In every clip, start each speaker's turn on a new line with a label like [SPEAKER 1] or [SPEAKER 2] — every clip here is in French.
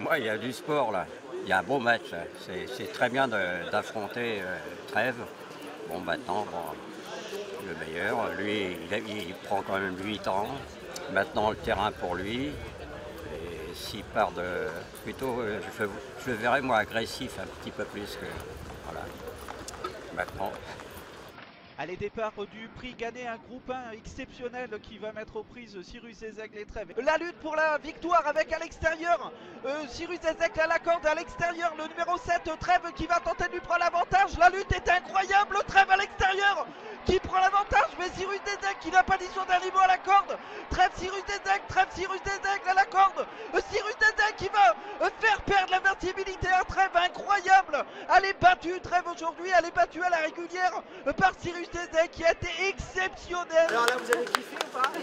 [SPEAKER 1] Moi, il y a du sport là. Il y a un beau match. Là. C'est très bien d'affronter Trèves. Bon, maintenant, bon, le meilleur. Lui, il prend quand même 8 ans. Maintenant, le terrain pour lui. Et s'il part de. Plutôt, je le verrais moi agressif un petit peu plus que. Voilà. Maintenant.
[SPEAKER 2] Allez, départ du prix gagné, un groupe 1 exceptionnel qui va mettre aux prises Cyrus Ezek les Trèves. La lutte pour la victoire avec à l'extérieur Cyrus Ezek à la corde, à l'extérieur le numéro 7 Trèves qui va tenter de lui prendre l'avantage. La lutte est incroyable, Trèves à l'extérieur qui prend l'avantage, mais Cyrus Ezek qui n'a pas dit son dernier mot à la corde. Trèves Cyrus Ezek à la corde. Cyrus Ezek qui va faire perdre la vertibilité à Trèves, incroyable. Elle est battue Trèves aujourd'hui, elle est battue à la régulière par Cyrus Ezek qui a été exceptionnel.
[SPEAKER 3] Alors là, vous avez kiffé ou pas?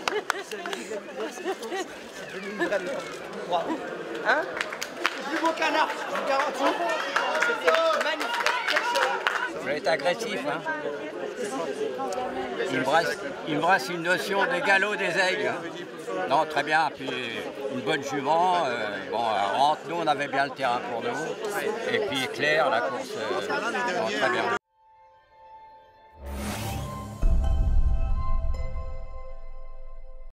[SPEAKER 3] C'est devenu une vraie leçon. Bravo. Hein? Plus beau qu'un arc, je vous garantis. C'était magnifique.
[SPEAKER 1] Je vais être agressif. Hein. Il me brasse une notion des galops des aigles. Hein. Non, très bien. Puis une bonne jument. Bon, rentre, nous, on avait bien le terrain pour nous. Et puis Claire, la course, bon, très bien.